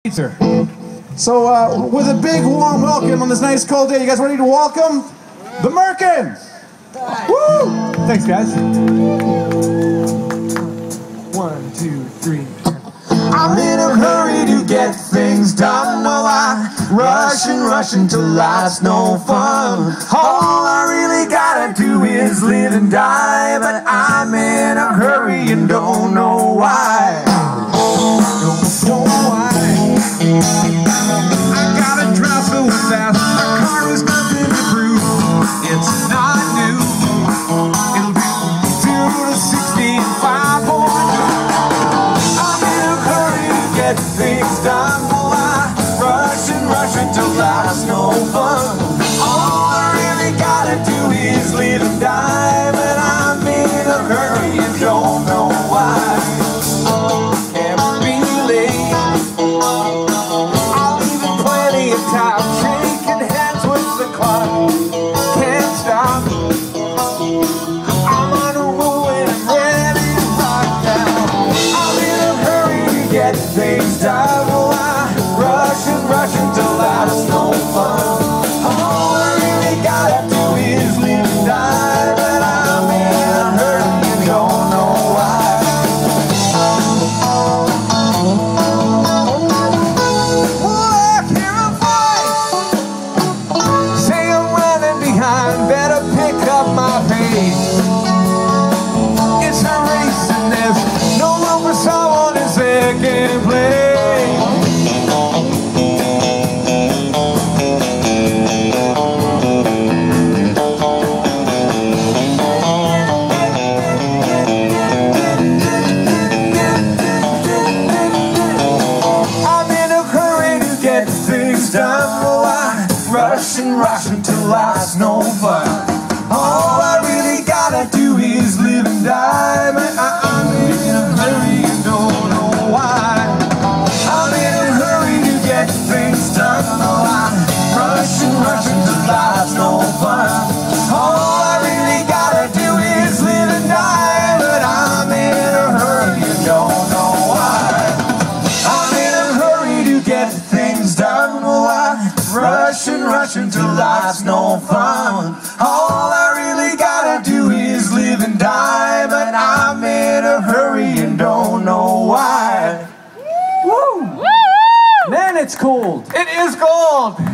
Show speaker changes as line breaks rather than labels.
So with a big warm welcome on this nice cold day, you guys ready to welcome the Merkins? Woo! Thanks, guys. 1, 2, 3.
I'm in a hurry to get things done. Well, I rush until life's no fun. All I really gotta do is live and die, but I'm in a hurry and don't know why. Don't know why. I gotta drive so fast, my car is nothing to prove. It's not new. It'll be 0 to 60 in 5 more. I'm in a hurry to get things done. Well, I rush until life's no fun. All I really gotta do is live and die, but I'm in a hurry and don't know why. Can't be late. I'll leave in plenty of time, shaking hands with the clock. Can't stop. I'm on a roll and I'm ready to rock now. I'm in a hurry to get things done. Well, I rush until life's no fun. All I really gotta do is live and die, but I'm in a hurry and don't know why. Better pick up my pace. It's a race and there's no room for someone in second place. I'm in a hurry to get things done. Well, I rush until life's no fun. All I really gotta do is live and die, but I'm in a hurry and don't know why. I'm in a hurry to get things done. Oh, I rush until life's no fun. All I really gotta do is live and die, but I'm in a hurry and don't know why. I'm in a hurry to get things done. Oh, I rush until life's no fun. All I really gotta do is live and die, but I'm in a hurry and don't know why.
Woo! Man, it's cold.
It is cold.